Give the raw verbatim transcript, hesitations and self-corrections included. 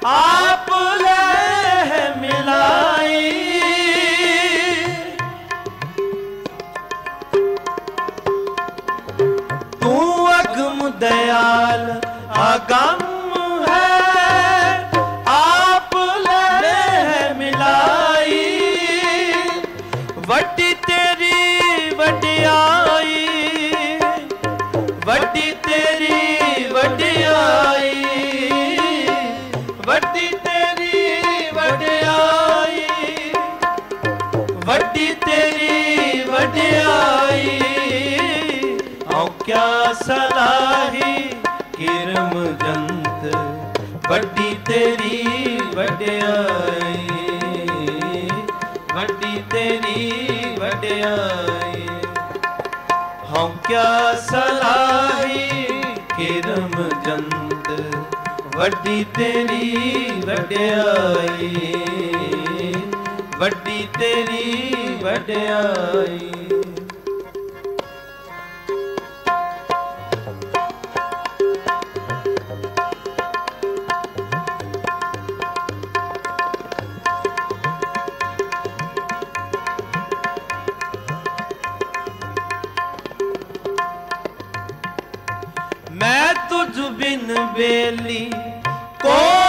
आप ले मिलाई। तू अगम दयाल अगम है, आप ले मिलाई। वड्डी तेरी वड्डियाई, वड्डी तेरी वड्डियाई, वड्डी तेरी वड्डियाई, वड्डी तेरी वड्डियाई। औ क्या सलाही किरम जंत, वड्डी तेरी वड्डियाई, वड्डी तेरी वड्डियाई। हाँ क्या सलाही किरम जंत, वड्डी तेरी वड्डियाई, वड्डी तेरी वड्डियाई। मैं तुझ बिन बेली को